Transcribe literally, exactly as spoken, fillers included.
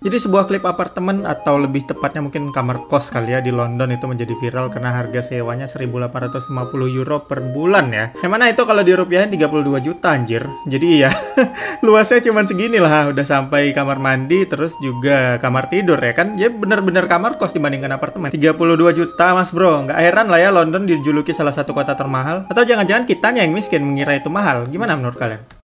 Jadi sebuah klip apartemen atau lebih tepatnya mungkin kamar kos kali ya di London itu menjadi viral karena harga sewanya seribu delapan ratus lima puluh euro per bulan ya. Yang mana itu kalau dirupiahin tiga puluh dua juta anjir. Jadi ya luasnya cuman segini lah, udah sampai kamar mandi terus juga kamar tidur ya kan. Ya bener-bener kamar kos dibandingkan apartemen. tiga puluh dua juta mas bro, nggak heran lah ya London dijuluki salah satu kota termahal. Atau jangan-jangan kitanya yang miskin mengira itu mahal. Gimana menurut kalian?